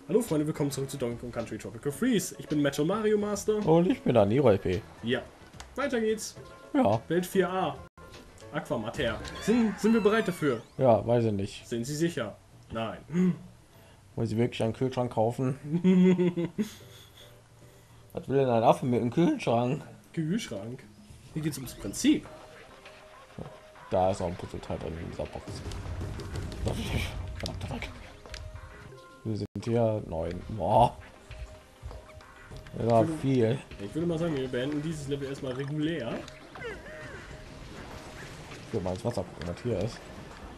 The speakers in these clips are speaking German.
Hallo Freunde, willkommen zurück zu Donkey Kong Country Tropical Freeze. Ich bin Metal Mario Master. Und ich bin da Nero LP. Ja, weiter geht's. Ja, Welt 4a. Aquamater. Sind wir bereit dafür? ja, weiß ich nicht. Sind Sie sicher? Nein. Wollen Sie wirklich einen Kühlschrank kaufen? Was will denn ein Affe mit einem Kühlschrank? Kühlschrank. Hier geht's ums Prinzip. Da ist auch ein Puzzleteil drin in dieser Box. Verdammt, weg. Wir sind hier 9. Boah. Ja, viel. Ich würde mal sagen, wir beenden dieses Level erstmal regulär. Ich will mal ins Wasser gucken, was hier ist.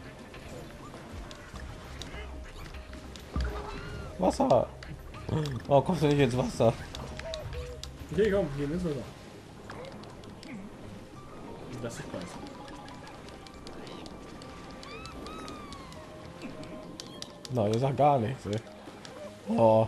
Wasser. Oh, kommst du nicht ins Wasser? Okay, komm, hier ins Wasser. Lass dich beißen. Nein, ihr sagt gar nichts. Ey. Oh.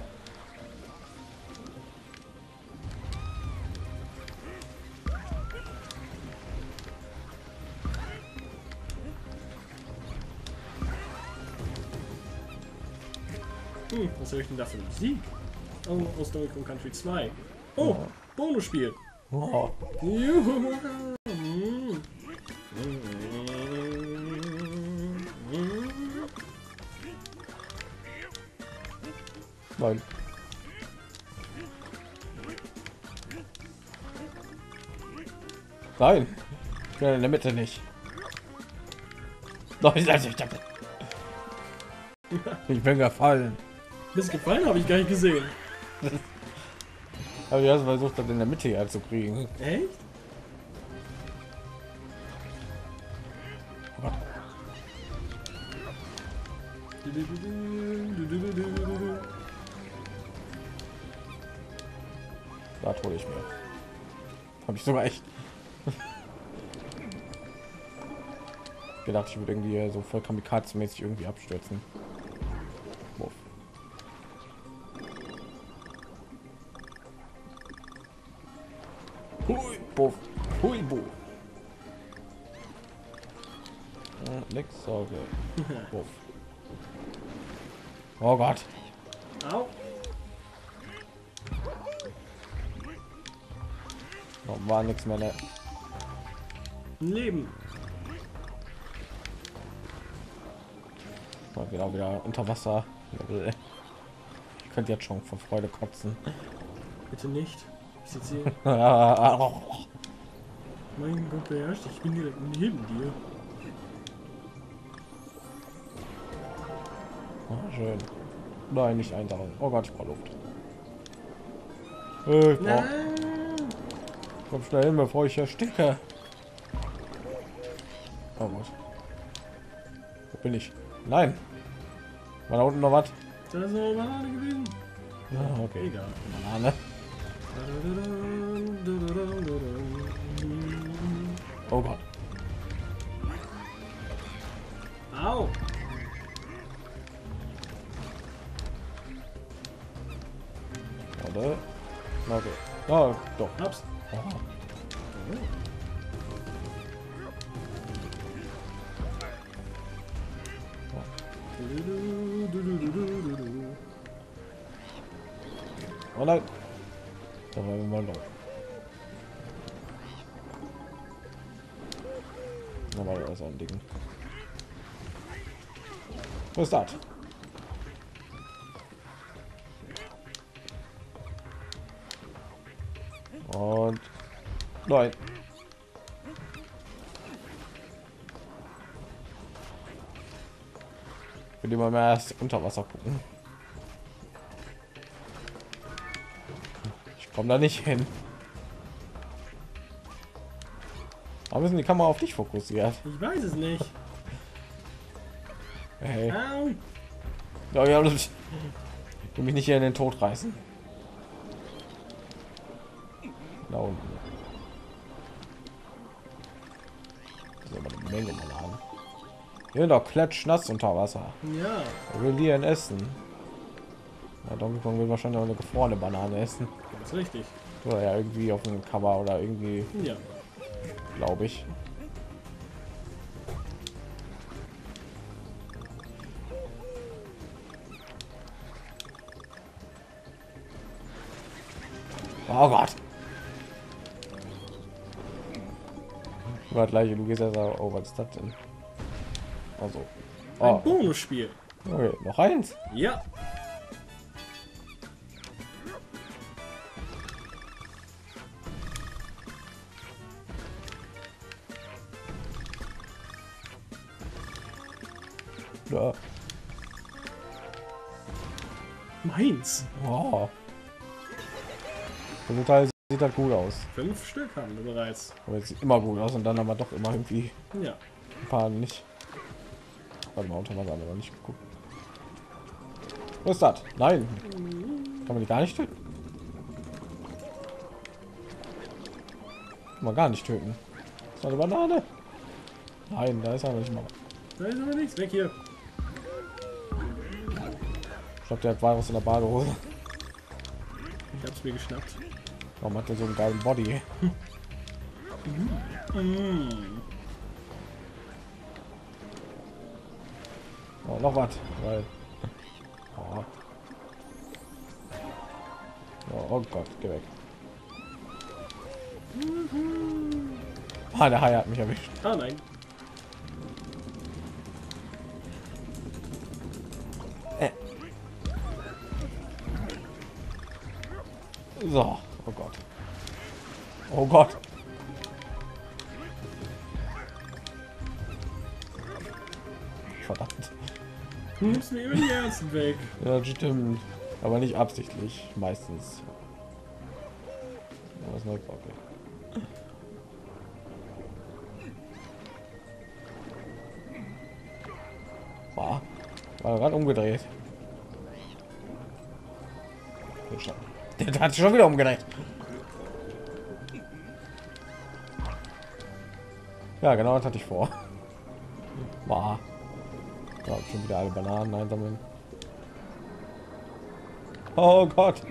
Was höre ich denn da für Musik? Oh, aus Donkey Kong Country 2. Oh, Bonusspiel. Oh. Juhu. Nein. Nein. Ich bin in der Mitte nicht. Nein, ich bin gefallen. Bist gefallen, habe ich gar nicht gesehen. Aber ich habe versucht, das in der Mitte her zu kriegen. Echt? Oh Gott. Da hole ich mir. Habe ich sogar echt gedacht, ich würde irgendwie so voll kamikaze-mäßig irgendwie abstürzen. Wuff. Hui, buff. Hui, buff. Nix Sorge. Buff. Oh Gott. Au. Oh, war nichts mehr. Ne? Leben. Mal wieder unter Wasser. Ich könnte jetzt schon vor Freude kotzen. Bitte nicht. Ich sitze hier. Oh, Mein Gott, beherrscht. Ich bin direkt neben dir. schön. Nein, nicht eintauchen. Oh Gott, ich brauche Luft. Komm schnell hin, bevor ich ersticke. Oh Gott. Wo bin ich? Nein. War da unten noch was? Das ist eine Banane gewesen. Ah, okay. Egal. Banane. Oh Gott. Au. Warte. Okay. Oh, doch. Hab's. Oh. Oh nein. Da war mal noch. Nochmal aus ein Ding. Was ist das? Und nein. Ich will immer mehr erst unter Wasser gucken. Ich komme da nicht hin. Warum ist denn die Kamera auf dich fokussiert? Ich weiß es nicht. Hey. Au. Ja, ja, das will mich nicht hier in den Tod reißen. Da unten. Das ist aber eine Menge Bananen. Hier doch klatschnass unter Wasser. Ja. Er will die ein essen. Ja, Donkey Kong will wahrscheinlich auch eine gefrorene Banane essen. Ganz richtig. Oder ja, irgendwie auf dem Cover oder irgendwie, Ja. glaube ich. Oh Gott. War gleich, du gehst ja so, oh, was ist das denn? Also. Ein Oh, Bonusspiel. okay, noch eins. Ja. Ja. Meins. Oh. Der Teil sieht halt gut aus. 5 Stück haben wir bereits. Aber es sieht immer gut aus und dann aber doch immer irgendwie Ja. ein paar nicht. Warte mal, unter Wasser haben wir noch nicht geguckt. Was ist das? Nein. Kann man die gar nicht töten? Kann man gar nicht töten. Ist eine Banane? Nein, da ist er nicht mal. Da ist aber nichts. Weg hier. Ich glaube, der hat Virus in der Badehose. Ich hab's mir geschnappt. Warum hat der so einen geilen Body? Oh, noch was, weil. Oh. Oh Gott, geh weg. Ah, der Hai hat mich erwischt. Ah nein. So, oh Gott. Oh Gott. Verdammt. Du nimmst mir über die Herzen weg. Ja, stimmt. Aber nicht absichtlich, meistens. Ja, das ist neu, okay. War gerade umgedreht. Der hat sich schon wieder umgedreht. Ja, genau, das hatte ich vor. War. Ja, schon wieder alle Bananen einsammeln. Oh Gott.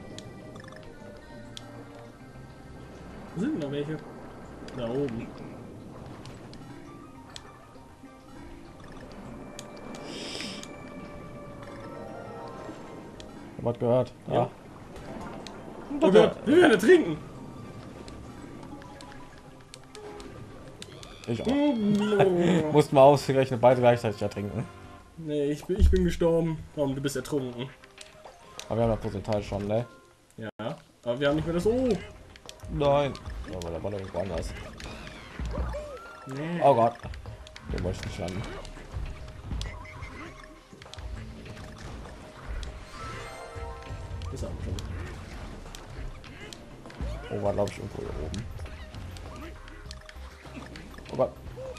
Sind noch welche? Da oben. Was gehört? Ja. Oh Gott, wir werden trinken. Ich auch. Mussten wir ausgerechnet beide gleichzeitig ertrinken. Nee, ich bin gestorben. Warum, du bist ertrunken. Aber wir haben ja Potenzial schon, ne? Ja, aber wir haben nicht mehr das O. Nein. Aber da war doch irgendwo anders. Nee. Oh Gott. Den wollte ich nicht landen. Ist auch schon. Oh, war glaube ich irgendwo hier oben. Oh Gott.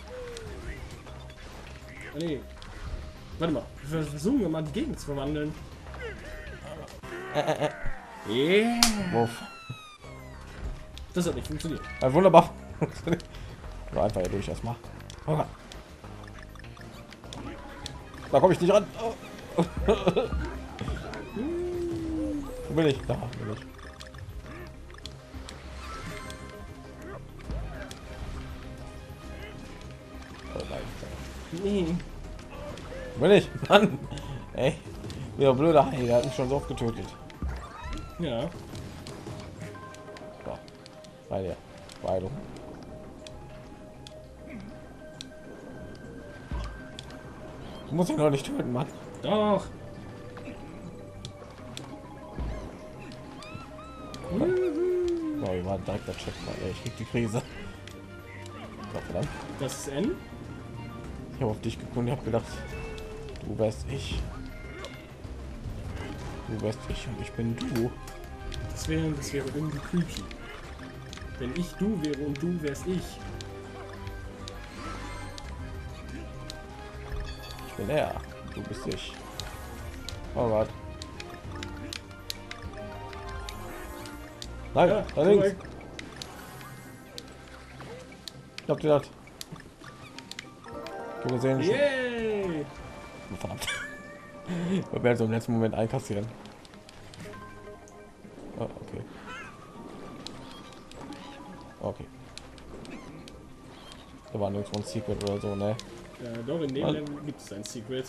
Nee. Warte mal, wir versuchen wir mal die Gegend zu verwandeln. Yeah. Wuff. Das hat nicht funktioniert. Ja, wunderbar. So einfach hier durch erstmal. Oh Gott. Da komme ich nicht ran. Oh. Wo bin ich? Da bin ich. Oh nein. Nee. Wo bin ich? Mann. Ey. Wieder blöder Hai, der hat mich schon so oft getötet. Ja. So. Bei dir. Beide. Du musst ihn noch nicht töten, Mann. Doch. So, ich war direkt der Checkpoint. Ey, ich krieg die Krise. So, verdammt. Das ist N. Ich habe auf dich geguckt und habe gedacht, du wärst ich. Du wärst ich und ich bin du. Das wäre irgendwie creepy. Wenn ich du wäre und du wärst ich. Ich bin er. Du bist ich. Oh Gott. Nein, Ja, da links. korrekt. Ich hab dir das. Wir sehen schon. Yay! Oh, verdammt. Wir werden so im letzten Moment einkassieren. Oh, okay. Okay. Da war nirgendwo ein Secret oder so, ne? Doch, in dem Level gibt es ein Secret.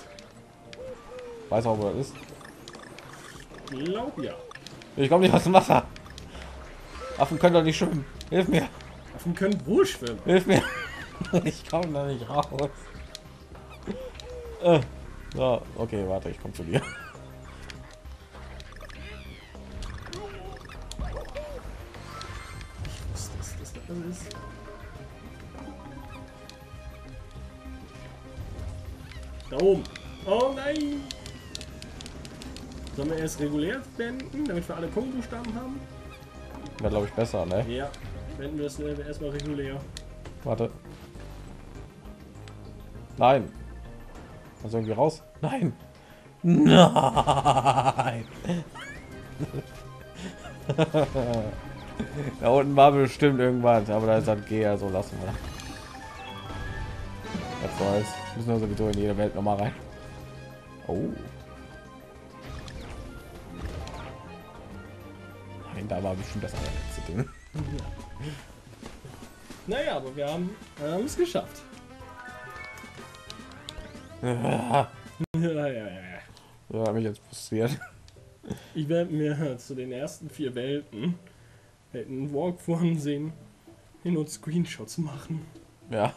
Weiß auch, wo das ist. Glaub ja. Ich komme nicht aus dem Wasser. Affen können doch nicht schwimmen. Hilf mir. Affen können wohl schwimmen. Hilf mir. Ich komme da nicht raus. So, okay, warte, ich komme zu dir. Was ist das da alles? Da oben. Oh nein. Sollen wir erst regulär beenden, damit wir alle Kombo-Buchstaben haben? Wäre, glaube ich, besser, ne? Ja. Beenden wir das erstmal regulär. Warte. Nein. Also irgendwie raus? Nein. Nein. Da unten war bestimmt irgendwas, aber da ist das G, also lassen wir. Was soll's. Müssen wir sowieso in jede Welt noch mal rein. Oh. Nein, da war bestimmt das allerletzte Ding. Naja, aber wir haben es geschafft. Ja, Ja. hat mich jetzt frustriert. Ich werde mir zu den ersten 4 Welten einen Walkthrough ansehen, hin und Screenshots machen. Ja,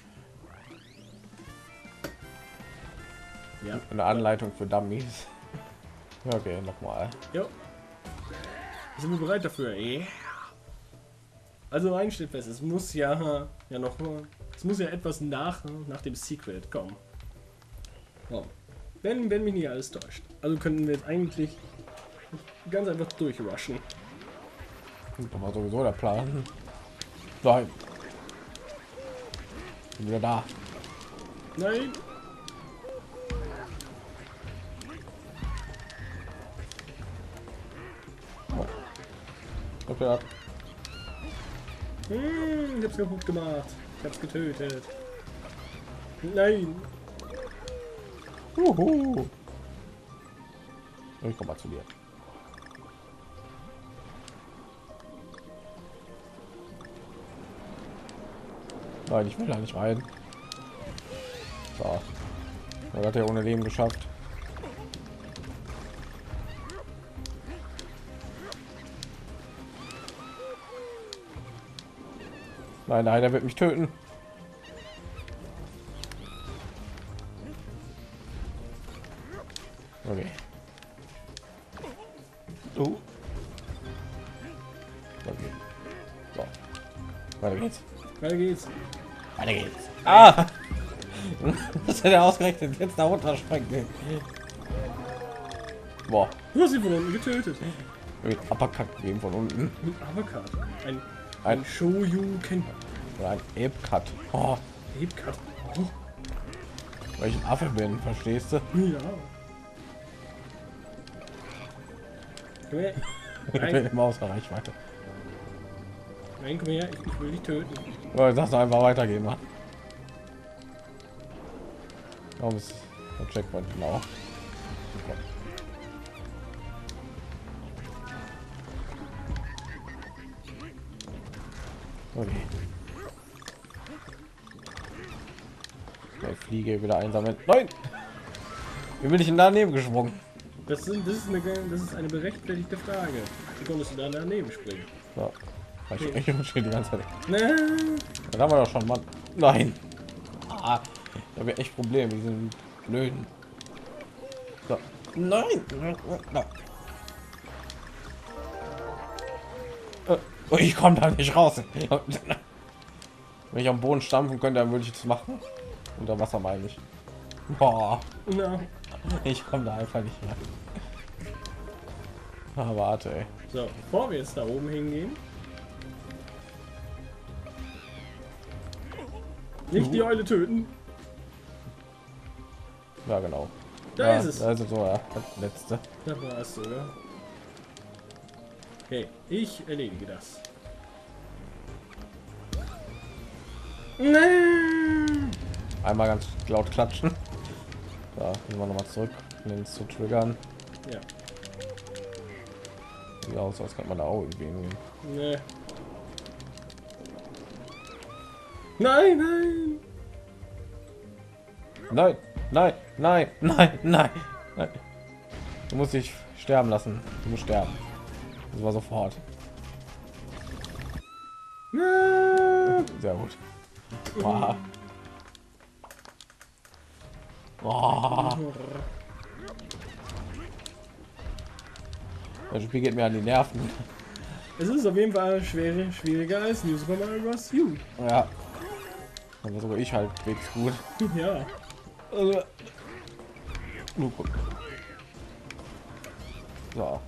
Ja. eine Anleitung für Dummies. Ja, okay, nochmal. Jo. Sind wir bereit dafür? Ja. Also eins steht fest, es muss ja noch, es muss ja etwas nach dem Secret kommen. Ja. Wenn mich nicht alles täuscht. Also könnten wir jetzt eigentlich ganz einfach durchrushen. Da war sowieso der Plan. Nein. Bin wieder da. Nein. Okay. Ich hab's kaputt gemacht. Ich hab's getötet. Nein. Juhu. Ich komm mal zu dir. Nein, ich will da nicht rein. So. Er hat ja ohne Leben geschafft. Nein, nein, er wird mich töten. Okay. Okay. So. Weiter geht's. Weiter geht's. Weiter geht's. Ah! Was hat er ausgerechnet? Jetzt da runterspringen. Boah. Du hast sie von unten getötet. Mit Uppercut gegeben von unten. Mit Avocado. Ein Ein Shoryuken. oder ein Ape-Cut. Oh, Ape-Cut. Oh. weil ich ein Affe bin, verstehst du? Ja. Komm her. Ich bin immer außer Reichweite. Nein, komm her. Ich will dich töten. Oh, ich sag's einfach weitergehen, Mann. Warum ist der Checkpoint genau? Okay. Ich fliege wieder einsammeln. Nein! Wie bin ich denn daneben gesprungen? Das ist eine berechtfertigte Frage. Wie konntest du da daneben springen? So. Ich stehe die ganze Zeit. Nein. Da haben wir doch schon, Mann. Nein. Ah, da habe ich echt Probleme. Die sind blöden. So. Nein. Oh, ich komme da nicht raus. Wenn ich am Boden stampfen könnte, dann würde ich es machen. Unter Wasser meine ich. Boah. Na. Ich komme da einfach nicht mehr. Ah, warte, ey. So, bevor wir jetzt da oben hingehen. Nicht die Eule töten. Ja, genau. Da ja, ist es. Da ist es so, ja. Das letzte. Da war es sogar. Okay, ich erledige das. Nein. Einmal ganz laut klatschen. Da gehen wir noch mal zurück, um den zu triggern. Ja. Sieht aus, als kann man da auch irgendwie hingehen. Nee. Nein, nein. Nein, nein, nein, nein, nein, nein. Du musst dich sterben lassen. Du musst sterben. Das war sofort. Sehr gut. Wow. Oh. Das Spiel geht mir an die Nerven. Es ist auf jeden Fall schwieriger als New Super Mario Bros. U. Ja. Aber sogar ich halbwegs gut. Ja. Nur gut. So.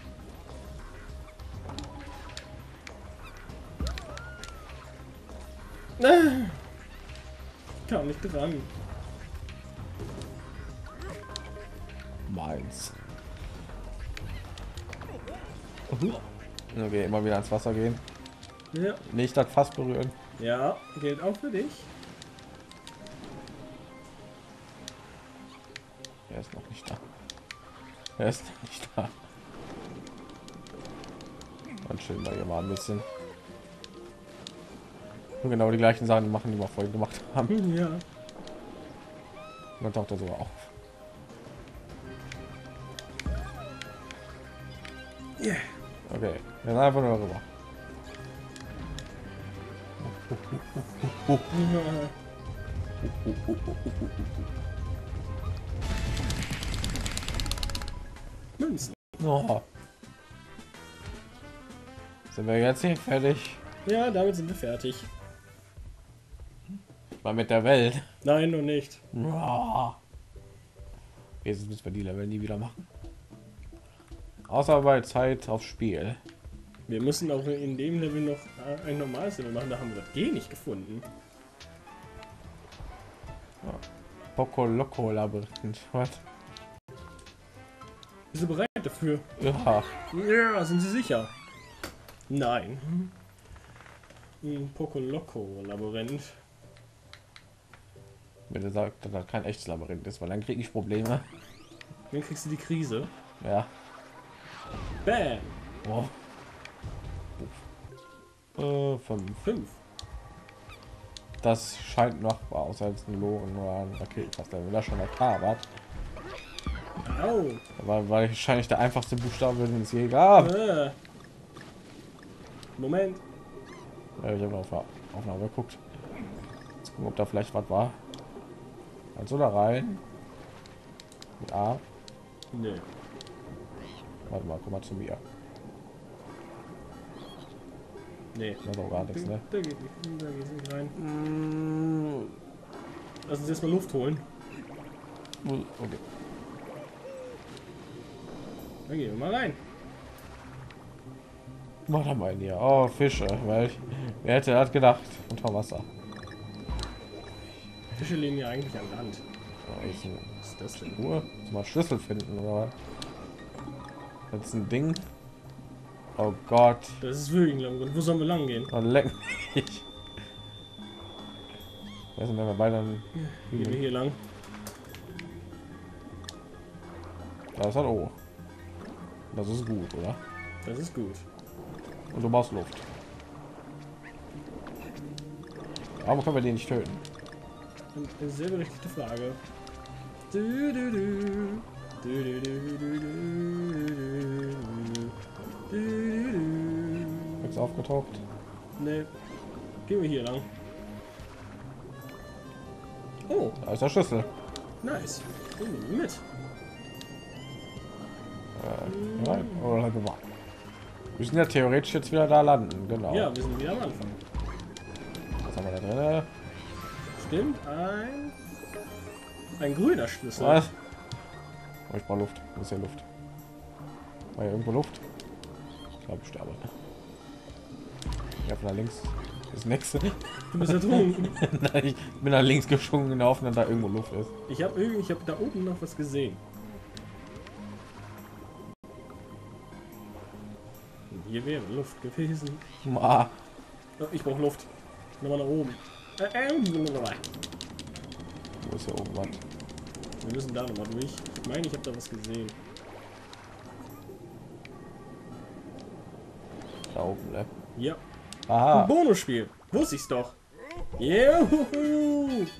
Kam nicht dran. Meins. Okay, immer wieder ans Wasser gehen. Ja. Nicht das Fass berühren. Ja, gilt auch für dich. Er ist noch nicht da. Er ist noch nicht da. Dann chillen wir hier mal ein bisschen. Und genau die gleichen Sachen machen, die wir vorhin gemacht haben. Ja. Man taucht er sogar auf. Yeah. Okay, wir sind einfach nur rüber. Münzen. Oh. Sind wir jetzt hier fertig? Ja, damit sind wir fertig. Mal mit der Welt. Nein, noch nicht. Oh. Jetzt müssen wir die Level nie wieder machen. Außer bei Zeit aufs Spiel. Wir müssen auch in dem Level noch ein normales Level machen. Da haben wir das G nicht gefunden. Poco Loco Labyrinth. Was? Bist du bereit dafür? Ja. Ja, sind Sie sicher? Nein. Poco Loco Labyrinth. Wenn er sagt, dass das kein echtes Labyrinth ist, weil dann kriege ich Probleme. Dann kriegst du die Krise. Ja. Bam. Oh. 5. 5. Das scheint machbar aus als ein Logen oder ein Raketenkasten. Wenn das schon mal klar war. Au. Aber wahrscheinlich der einfachste Buchstabe, den es je gab. Moment. Ja, ich habe auf der Aufnahme geguckt. Jetzt gucken, ob da vielleicht was war. Also da rein. Mit A. Nee. Warte mal, komm mal zu mir. Nee. Das ist auch gar nichts, ne? Da geht nicht, da geht's nicht rein. Lass uns jetzt mal Luft holen. Okay. Dann gehen wir mal rein. Mach da mal hier. Oh, Fische. Wer hätte das gedacht? Unter Wasser. Fische leben ja eigentlich an Land. Oh, Was ist das denn? Ruhe. Mal Schlüssel finden, oder? Das ist ein Ding. Oh Gott. Das ist wirklich ein Labyrinth. Wo sollen wir lang gehen? Oh, leck mich. Wer sind wir beide? Gehen wir hier lang. Da ist halt O. Das ist gut, oder? Das ist gut. Und du brauchst Luft. Warum können wir den nicht töten? Eine sehr berechtigte Frage. Du, du, du. Du, du, du, du, du. Ist aufgetaucht. Ne. Gehen wir hier lang. Oh, Da ist der Schlüssel. nice. Mit. Nein. Oder gemacht. Wir sind ja theoretisch jetzt wieder da landen. Genau. Ja, wir sind wieder am Anfang. Was haben wir da drin? Stimmt, ein grüner Schlüssel. Was? Oh, ich brauche Luft. Wo ist ja Luft? War hier irgendwo Luft? Ich glaube, ich sterbe. Ja, von da links. Das nächste. Du bist ertrunken. Nein, ich bin nach links geschwungen in der Hoffnung, dass da irgendwo Luft ist. Ich habe da oben noch was gesehen. Hier wäre Luft gewesen. Ah, Oh, ich brauche Luft. Nochmal nach oben. wo ist hier oben was? Wir müssen da nochmal durch. Ich meine, ich habe da was gesehen. Da oben, ne? Ja. Aha. Ein Bonusspiel. Wusste ich's doch. Juhu.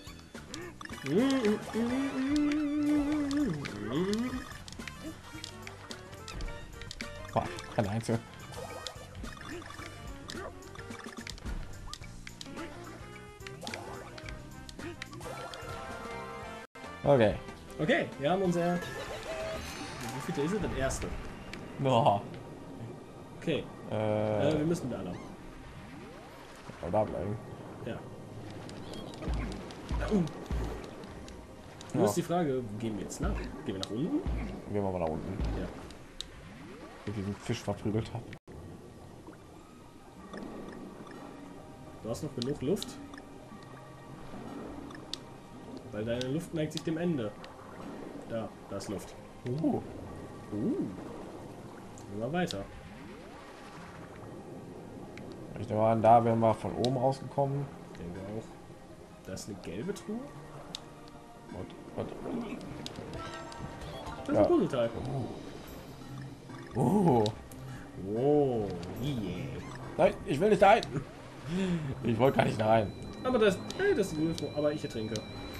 Boah, keine einzige. Okay. Okay, wir haben unser... Wie viel ist es? Das erste. No. Okay. Wir müssen da lang. Da bleiben. Ja. Nur ist die Frage, wo gehen wir jetzt lang? Gehen wir nach unten? Gehen wir mal nach unten. Ja. Ich diesen Fisch verprügelt habe. Du hast noch genug Luft? Weil deine Luft neigt sich dem Ende. Da ist Luft. Immer weiter. Ich nehme an, da wären wir von oben rausgekommen. Ich denke auch. Da ist eine gelbe Truhe. Und Das ist Ja. ein Puzzleteil. oh. Oh, yeah. Nein, ich will nicht rein. Ich wollte gar nicht rein. Aber das ist ein UFO. Aber ich ertrinke.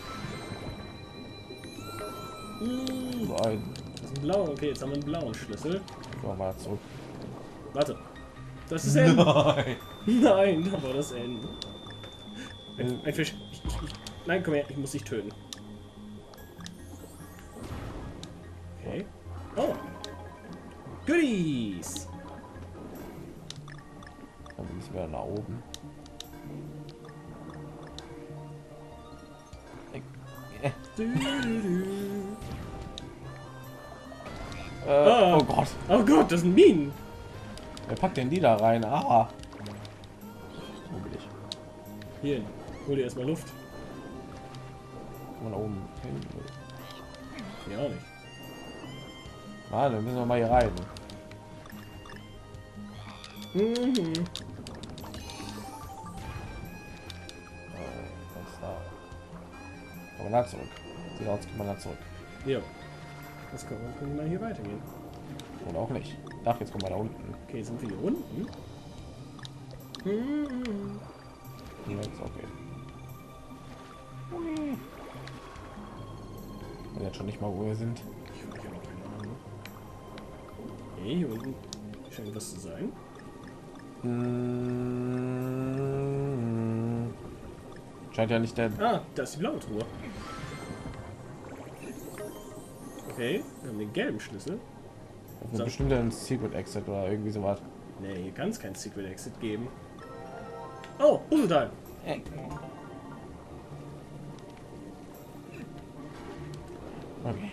Nein. Das ist ein blauer. Okay, jetzt haben wir einen blauen Schlüssel. Gehen wir mal zurück. Warte. Das ist Ende. Nein. Nein, da war das Ende. Ein Fisch. Nein, komm her, ich muss dich töten. Okay. Oh. Goodies. Dann müssen wir nach oben. Du, du, du. Oh Gott. Oh Gott, das sind Minen. Wer packt denn die da rein? Ah. Wo bin ich? Hier, hol dir erstmal Luft. Kann man da oben hin? Ja, auch nicht. Nein, dann müssen wir mal hier rein. Mhm. Was ist da? Kommen wir da zurück. Sieht aus, kann man da zurück. Ja. Das können wir mal hier weitergehen. Oder auch nicht. Ach, jetzt kommen wir da unten. Okay, sind wir hier unten? Mhm. Jetzt okay. Ich weiß jetzt schon nicht mal, wo wir sind. Ich habe noch keine Ahnung. Okay, hier unten scheint was zu sein. Scheint ja nicht der. Ah, da ist die blaue Truhe. Okay, wir haben den gelben Schlüssel. So. Bestimmt ein Secret Exit oder irgendwie sowas. Nee, hier kann es kein Secret Exit geben. Oh, Puzzleteil. Okay.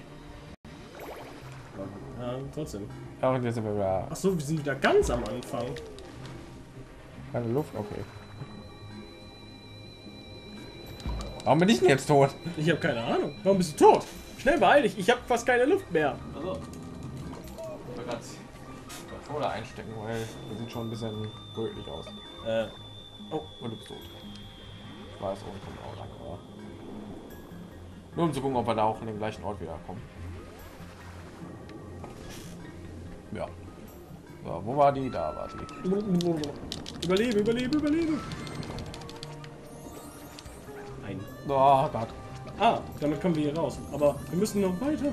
Ja, trotzdem. Ja, und jetzt sind wir wieder. Ach so, wir sind wieder ganz am Anfang. Keine Luft, okay. Warum bin ich denn jetzt tot? Ich habe keine Ahnung. Warum bist du tot? Schnell beeil dich, ich habe fast keine Luft mehr. Also, ich will gerade Controller einstecken, weil wir sieht schon ein bisschen rötlich aus. Oh, Und du bist tot. Ich weiß, oben kommt auch lang, aber nur um zu gucken, ob wir da auch an den gleichen Ort wieder kommen. Ja. So, wo war die? Da war die. überlebe, überlebe, überlebe. Ein. Oh Gott. Ah, damit kommen wir hier raus. Aber wir müssen noch weiter.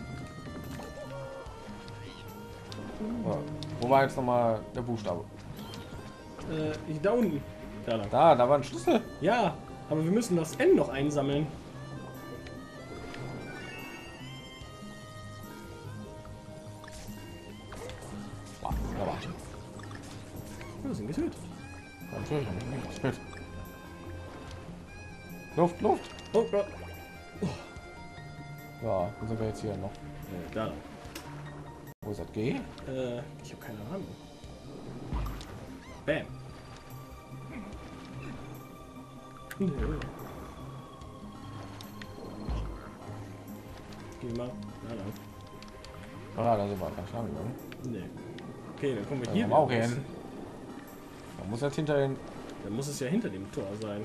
So, wo war jetzt nochmal der Buchstabe? Da unten. Da lang. Da war ein Schlüssel. Ja, aber wir müssen das N noch einsammeln. Ah, da war ich. Wir sind getötet. Natürlich habe ich nicht gespielt. Luft, Luft. Oh Gott. Ja, dann sind wir jetzt hier noch. Da lang. Wo ist das G? Ich habe keine Ahnung. Bam. Nö. Geh mal. Da lang. Ah, da sind wir ganz lang gegangen. Nee. Okay, dann kommen wir Da hier kommen wir auch raus. hin. Da muss jetzt hinter den. Dann muss es ja hinter dem Tor sein.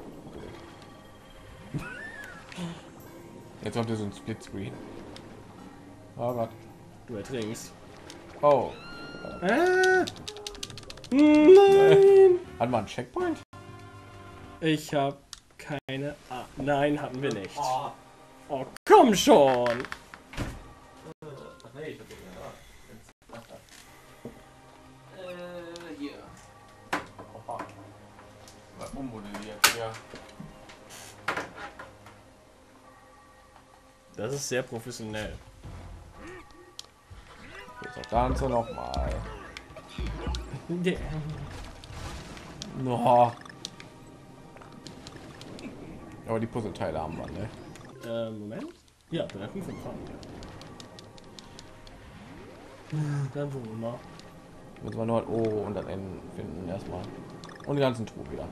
Jetzt kommt hier so ein Splitscreen. Oh Gott. Du ertrinkst. Oh. Ah! Nein! Hat man einen Checkpoint? Ich habe keine Ahnung. Nein, hatten wir nicht. Oh, komm schon! Nee, ich hier. Ummodelliert, ja. Das ist sehr professionell. Jetzt das Ganze noch mal. No. Aber die Puzzleteile haben wir, ne? Moment. Ja, Bemerkung von Farben. Ja. Dann wo immer. Müssen wir nur halt O und dann N finden erstmal. Und die ganzen Truhe wieder.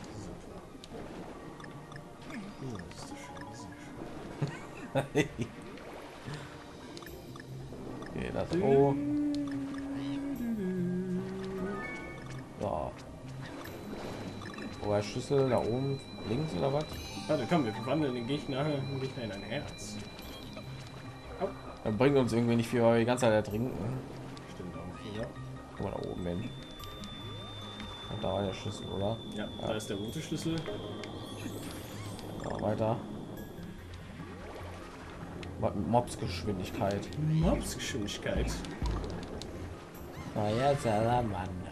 Oh, das ist so schön. Okay, das O. So. Oder Schlüssel da oben links oder was? Warte, komm, wir verwandeln den Gegner in ein Herz. Oh. Das bringt uns irgendwie nicht viel, weil wir die ganze Zeit ertrinken. Stimmt auch, ja. Guck mal da oben hin. Und da war der Schlüssel, oder? Ja, da ist der rote Schlüssel. So, weiter. Mobsgeschwindigkeit. Mobsgeschwindigkeit. Feuer Salamander.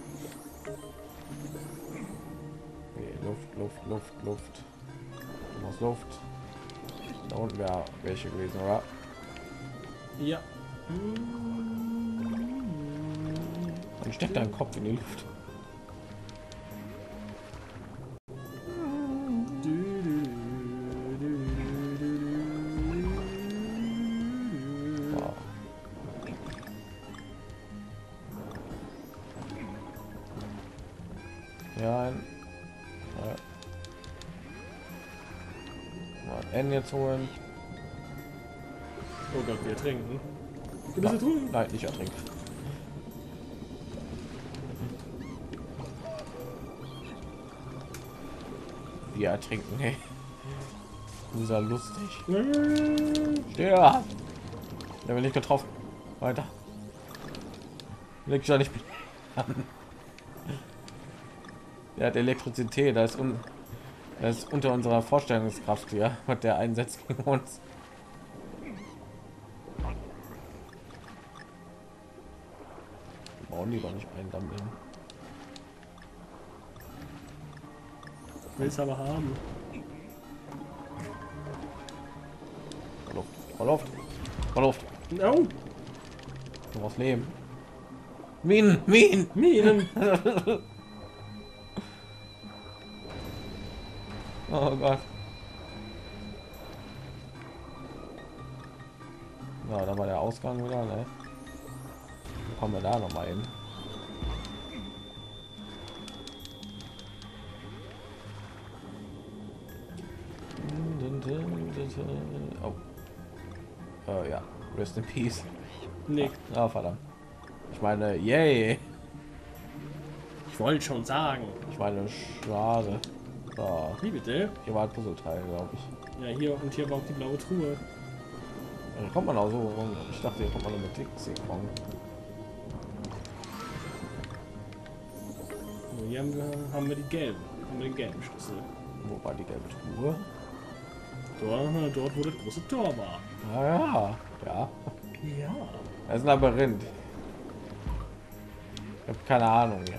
Okay, Luft. Muss Luft. Da unten wäre welche gewesen, oder? Ja. Dann steckt dein Kopf in die Luft. So. Ja, N jetzt holen. Oh Gott, wir trinken. Du bist ertrunken? Nein, nicht ertrinken. Wir ertrinken, hey. Dieser lustig. Ja. Der will nicht getroffen. Weiter. Leg ich ja nicht mit an. Der hat Elektrizität, das ist unter unserer Vorstellungskraft hier, was der einsetzt gegen uns. Wir bauen die doch nicht ein damit. Willst aber haben. Luft. No. Du brauchst Leben. Minen. Oh Gott. Ja, da war der Ausgang wieder, ne? Wie kommen wir da noch mal hin? Oh. Ja, rest in peace. Nee, Ah, verdammt. Ich meine, yay. ich wollte schon sagen. Ich meine, schade. So, Wie bitte? hier war ein Puzzleteil, glaube ich. Ja, hier und hier war auch die blaue Truhe. Da kommt man auch so rum. Ich dachte, hier kommt man nur mit Klicks hier kommen. So, hier haben wir die gelben. Haben wir den gelben Schlüssel. Wo war die gelbe Truhe? Dort, wo das große Tor war. Ah, ja. Ja. Ja. Das ist ein Labyrinth. Ich habe keine Ahnung, ja.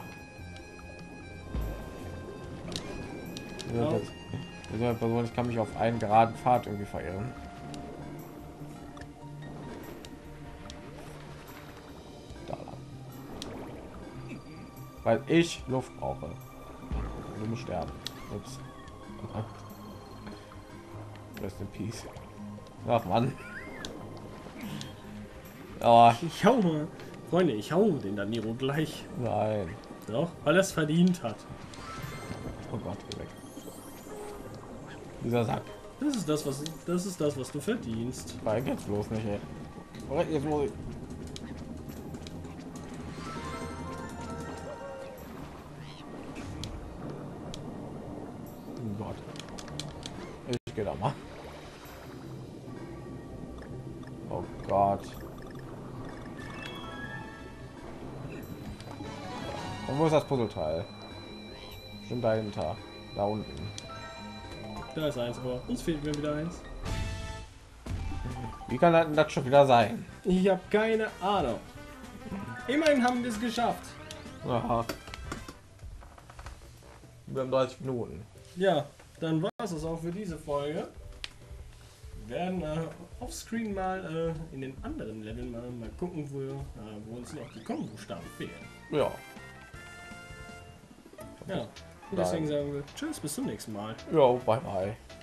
Diese Person, ich kann mich auf einen geraden Pfad irgendwie verirren. Da lang. Weil ich Luft brauche. Du musst sterben. Ups. Rest in peace. Ach Mann. Oh, Ich hau mal. Freunde, ich hau den Daniro gleich. nein. Doch, weil er es verdient hat. Oh Gott, geh weg. Dieser Sack. Das ist das, was du verdienst. Weil jetzt bloß nicht, ey. Oh, jetzt muss ich. Oh Gott. Ich gehe da mal. Oh Gott. Und wo ist das Puzzleteil? Stimmt dahinter. Da unten. Da ist eins, aber uns fehlt mir wieder eins. Wie kann das schon wieder sein? Ich habe keine Ahnung. Immerhin haben wir es geschafft. Aha. Wir haben 30 Minuten. Ja, dann war es auch für diese Folge. Wir werden offscreen mal in den anderen Leveln mal gucken, wo uns noch die Kombo-Buchstaben fehlen. Ja. Ja. Und deswegen sagen wir Tschüss, bis zum nächsten Mal. Ja, bye bye.